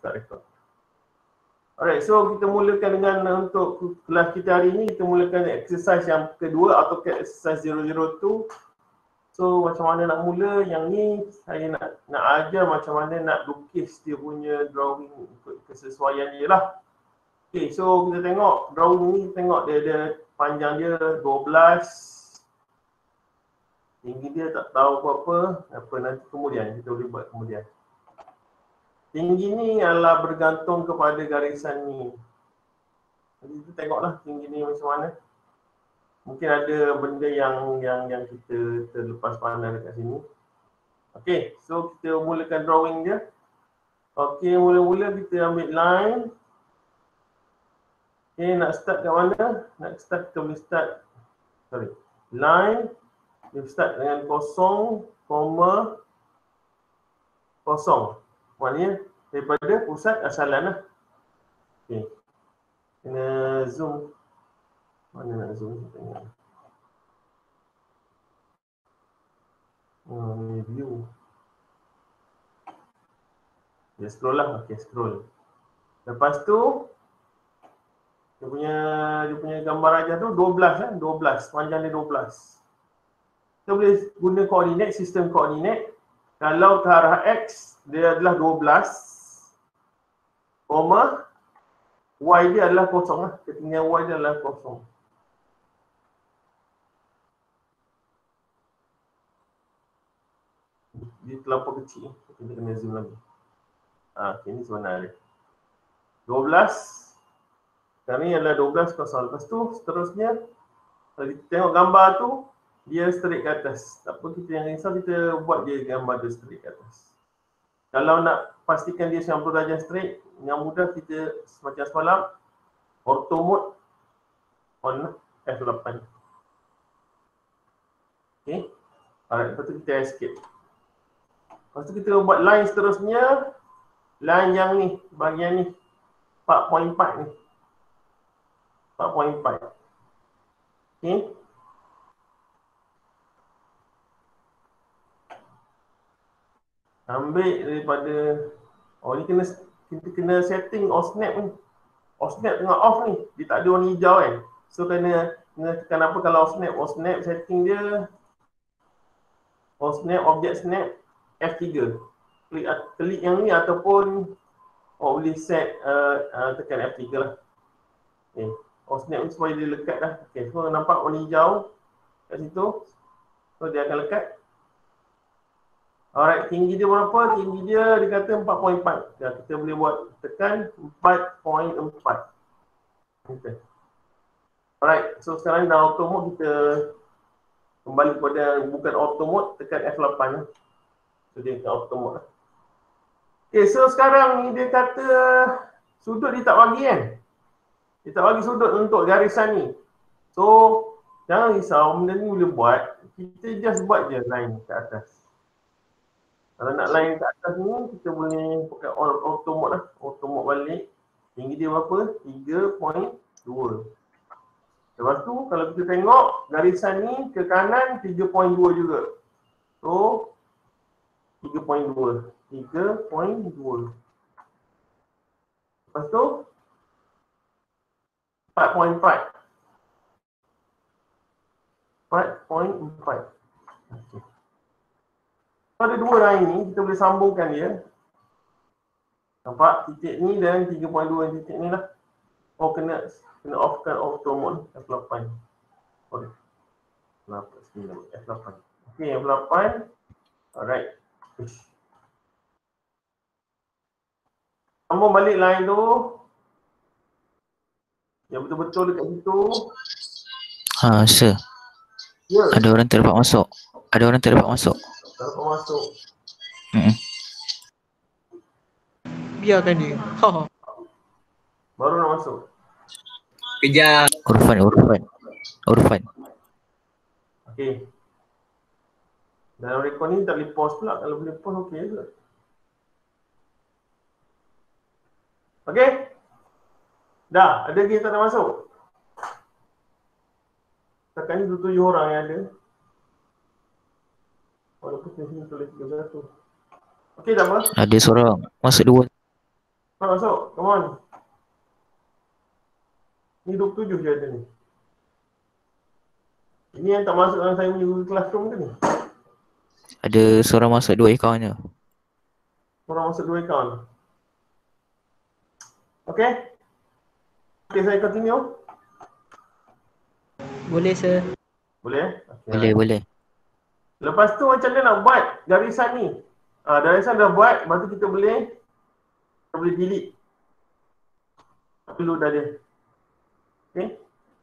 start record. Alright, so kita mulakan dengan untuk kelas kita hari ni, kita mulakan exercise yang kedua, Autocad exercise 002. So macam mana nak mula, yang ni saya nak ajar macam mana nak lukis dia punya drawing ikut kesesuaian dia lah. Okay, so kita tengok drawing ni, tengok dia ada panjang dia 12, tinggi dia tak tahu apa nanti kemudian kita boleh buat kemudian. Tinggi ni adalah bergantung kepada garisan ni. Jadi kita tengoklah tinggi ni macam mana. Mungkin ada benda yang kita terlepas pandang dekat sini. Okey, so kita mulakan drawing dia. Okey, mula-mula kita ambil line. Okey, nak start kat mana? Nak start, kita boleh start. Line. Kita start dengan kosong, koma, kosong. Maknanya daripada pusat asalan lah. Okey. Kena zoom. Mana nak zoom? Tengok. Ni view. Dia scroll lah. Okey, scroll. Lepas tu dia punya gambar aja tu 12 kan? 12. Panjang dia 12. Kita boleh guna koordinat, sistem koordinat. Kalau ke arah X dia adalah 12, koma, Y dia adalah kosong lah. Ketinggian Y dia adalah kosong. Dia terlampau kecil. Kita kena zoom lagi. Okay, ni sebenarnya 12. Sekarang ni adalah 12 kosong. Lepas tu seterusnya, kalau kita tengok gambar tu, dia straight ke atas. Tak apa, kita yang risau, kita buat je gambar dia straight ke atas. Kalau nak pastikan dia 90 darjah straight, yang mudah kita macam semalam, auto mode on F8. Okay. Alright, lepas tu kita escape. Lepas tu kita buat line seterusnya. Line yang ni, bahagian ni 4.4 ni. 4.4. Okay. Ambil daripada, ni kita kena setting snap ni. Snap tengah off ni, dia tak ada warna hijau kan. So kena tekan apa kalau snap setting dia, snap, object snap, F3. Klik yang ni ataupun boleh set tekan F3 lah. Okay. Snap ni supaya dia lekat dah. Okay, so nampak warna hijau kat situ. So dia akan lekat. Alright, tinggi dia berapa? Tinggi dia kata 4.4. Kita boleh buat tekan 4.4. Okay. Alright, so sekarang dah auto mode, kita kembali kepada bukan auto mode, tekan F8 lah. So dia akan auto mode lah. Okay, so sekarang ni dia kata sudut dia tak bagi kan? Dia tak bagi sudut untuk garisan ni. So, jangan risau, benda ni boleh buat. Kita just buat je line ke atas. Kalau nak line kat atas ni, kita boleh pakai auto mode lah. Auto mode balik. Tinggi dia berapa? 3.2. Lepas tu, kalau kita tengok garisan ni ke kanan 3.2 juga. So, 3.2. 3.2. Lepas tu, 4.4. 4.4. Okay. Ada dua line ni, kita boleh sambungkan dia. Nampak titik ni dan 3.2 titik ni lah. Kena off-kan auto mode F8. Okay. F8. Okay, F8. Alright. Sambung balik line tu. Yang betul-betul dekat situ. Sir. Ya. Ada orang terdapat masuk. Terdapat masuk. Biarkan dia. Baru nak masuk. Kejap. Urfan. Okey. Dalam rekod ni tak boleh pause pula. Kalau boleh pause okey ke? Okey? Dah, ada lagi tak nak masuk? Setakat ni 27 orang yang ada. Walaupun sini tulis 31. Okey, tak apa? Ada seorang masuk 2. Masuk, come on. Ni 27 je ada ni. Ini yang tak masuk dalam saya punya Google Classroom ke ni? Ada seorang masuk 2 akaun je. Orang masuk 2 akaun. Okay? Okay, saya continue. Boleh sir. Boleh? Okay, Boleh, boleh. Lepas tu macam mana nak buat garisan ni? Garisan dah buat, lepas tu kita boleh delete. Dulu dah ada. Okay?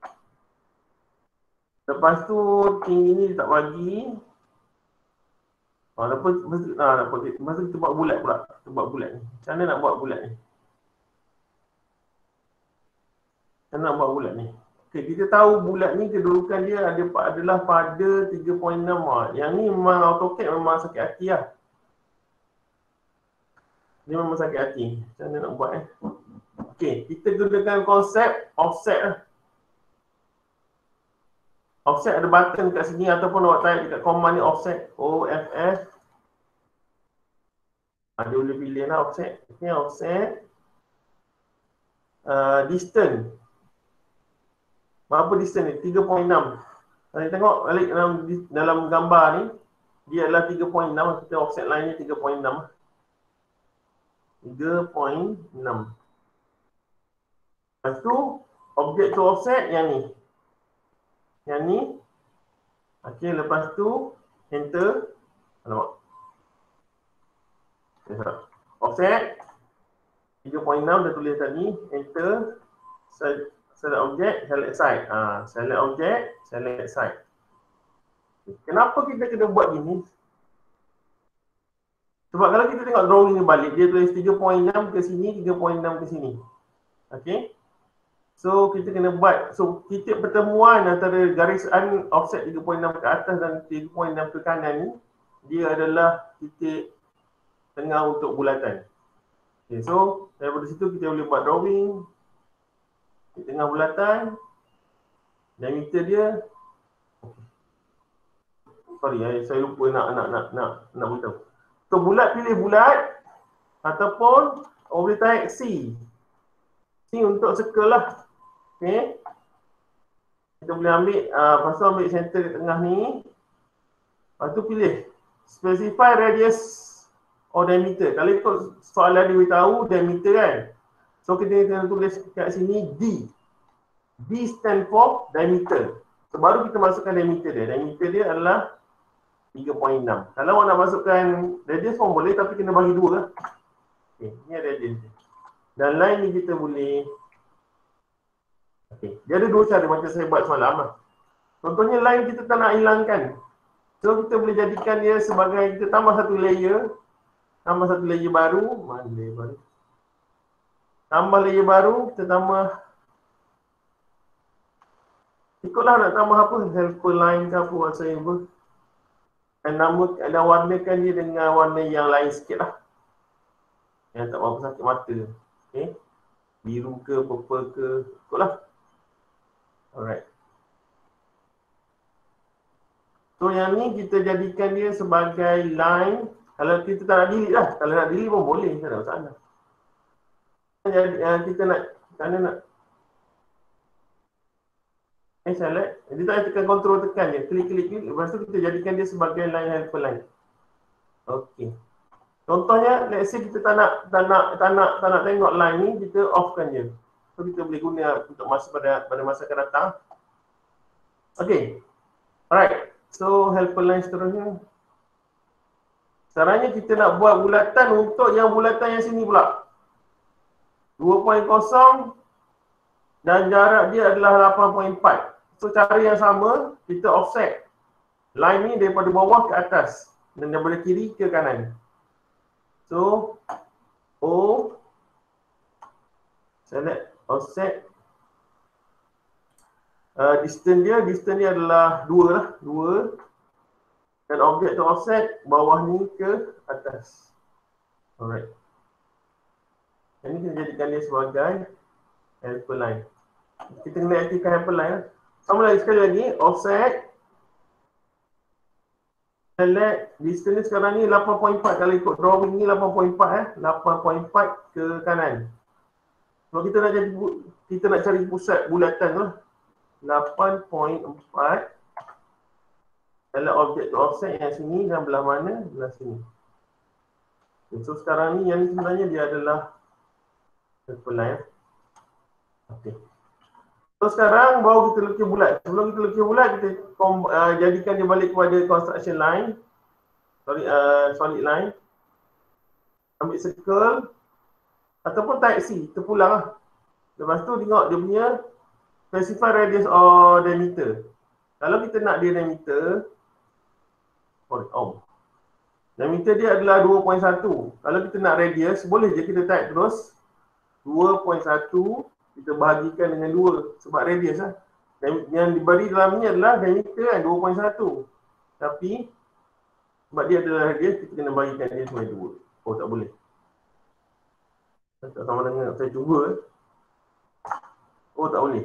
Lepas tu tinggi ni tak bagi. Lepas tu kita buat bulat pula. Kita buat bulat ni. Macam mana nak buat bulat ni? Macam mana nak buat bulat ni? Okay, kita tahu bulat ni kedudukan dia adalah pada 3.6. Yang ni memang AutoCAD memang sakit hati lah. Dia memang sakit hati. Macam mana nak buat Okay, kita gunakan konsep offset lah. Offset ada button kat sini ataupun awak type dekat command ni offset. OFF. Dia boleh pilih lah offset. Okay, offset. Distance. Berapa distance ni? 3.6. Kalau tengok balik dalam gambar ni, dia adalah 3.6. Kita offset line ni 3.6. 3.6. Lepas tu, object to offset yang ni. Yang ni. Okay, lepas tu, enter. Alamak. Offset. 3.6 dah tulis tadi. Enter. Select object, select side. Select object, select side. Kenapa kita kena buat gini? Sebab kalau kita tengok drawing ni balik, dia tulis 3.6 ke sini, 3.6 ke sini. Okay. So, kita kena buat. So, titik pertemuan antara garisan offset 3.6 ke atas dan 3.6 ke kanan ni, dia adalah titik tengah untuk bulatan. Okay, so, daripada situ kita boleh buat drawing. Di tengah bulatan, diameter dia. Sorry, saya lupa nak beritahu. So bulat pilih bulat ataupun boleh type C. C untuk circle lah. Okay. Kita boleh ambil, lepas tu ambil center di tengah ni. Lepas tu pilih specify radius or diameter. Kalau ikut soalan dia beritahu diameter kan. So kita kena tulis kat sini D. D stand for diameter. So baru kita masukkan diameter dia. Diameter dia adalah 3.6. Kalau awak nak masukkan radius pun boleh, tapi kena bagi 2 lah. Okay, ni radius dia. Dan line ni kita boleh. Okay, dia ada 2 cara macam saya buat semalam lah. Contohnya line kita tak nak hilangkan. So kita boleh jadikan dia sebagai, kita tambah satu layer. Tambah satu layer baru. Mana layer baru? Tambah layer baru, kita tambah. Ikutlah nak tambah apa, helper line ke apa, whatsoever. Dan warnakan dia dengan warna yang lain sikit lah. Yang tak berapa sakit mata. Okay. Biru ke, purple ke, ikutlah. Alright. So yang ni kita jadikan dia sebagai line. Kalau kita tak nak delete lah. Kalau nak delete pun boleh, tak ada masalah. Jadi, kita nak, mana nak select, dia tak tekan control tekan je, klik, lepas tu kita jadikan dia sebagai line helper line. Okey. Contohnya, let's say kita tak nak tengok line ni, kita offkan je. So kita boleh guna untuk pada masa akan datang. Okey. Alright. So helper line seterusnya. Caranya kita nak buat bulatan untuk yang bulatan yang sini pula. 2.0 dan jarak dia adalah 8.4. So cara yang sama, kita offset line ni daripada bawah ke atas dan daripada kiri ke kanan. So O, select offset. Distance dia adalah 2 lah, 2. Dan objek tu offset bawah ni ke atas. Alright. Ini kita jadikan dia sebagai helper line. Kita kena aktifkan helper line. Sama lagi sekali lagi, offset Select distance sekarang ni 8.4. Kalau ikut drawing ni 8.4 8.4 ke kanan. Kalau kita nak jadi kita nak cari pusat bulatan lah. 8.4. Select objek to offset yang sini dan belah mana? Belah sini. Okay, so sekarang ni yang ni sebenarnya dia adalah line. Okey. So sekarang baru kita lukis bulat. Sebelum kita lukis bulat, kita jadikan dia balik kepada construction line. Solid line. Ambil circle ataupun type C, kita pulang lah. Lepas tu tengok dia punya specify radius or diameter. Kalau kita nak dia diameter, diameter dia adalah 2.1. Kalau kita nak radius, boleh je kita type terus 2.1 kita bahagikan dengan 2 sebab radius lah. Yang diberi dalam ni adalah diameter kan 2.1. Tapi sebab dia adalah radius, kita kena bagikan dia sebagai 2. Oh, tak boleh. Tak sama dengan saya cuba. Oh, tak boleh.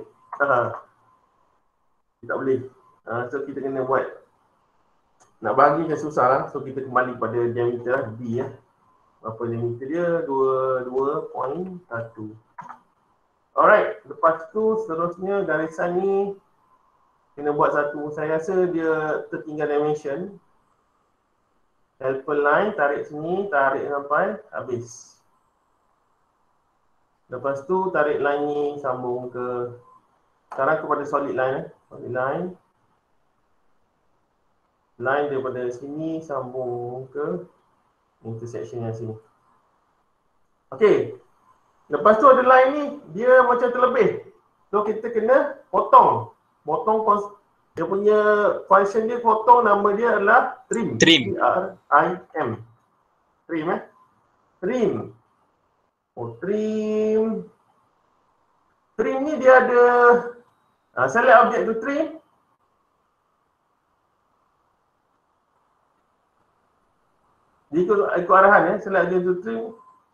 Tak boleh. So kita kena buat, nak bahagikan susah lah. So kita kembali pada diameter lah, D lah. Berapa diameter dia? 2.1. Alright, lepas tu seterusnya garisan ni kena buat satu. Saya rasa dia tertinggal dimension. Helper line, tarik sini, tarik sampai habis. Lepas tu tarik line ni sambung ke, sekarang kepada solid line. Solid line. Line daripada sini sambung ke intersection yang sini. Okey. Lepas tu ada line ni, dia macam terlebih. So kita kena potong. Dia punya function dia potong, nama dia adalah trim. T-R-I-M. Trim Trim. Oh, trim. Trim ni dia ada select object to trim. Dia ikut arahan select object to trim.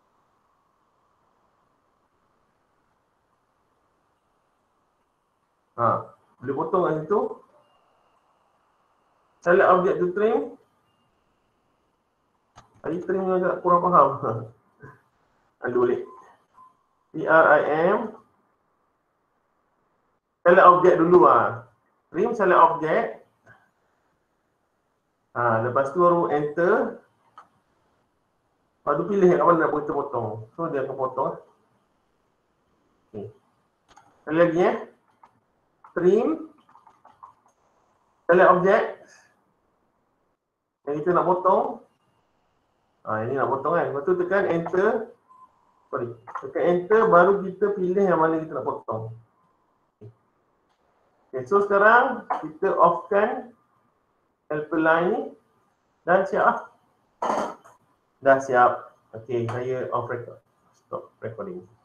Boleh potong kat situ. Select object to trim. Tadi trim agak kurang faham. Boleh. T-R-I-M. Select object dulu Trim select object. Lepas tu baru enter. Lepas tu pilih kat mana nak kita potong. So dia akan potong. Okay. Sekali lagi trim select object yang kita nak potong. Ini nak potong kan. Lepas tu tekan enter. Tekan enter baru kita pilih yang mana kita nak potong. Okay, so sekarang kita offkan helper line ni dan siap. Dah siap. Okay, saya off record. Stop recording.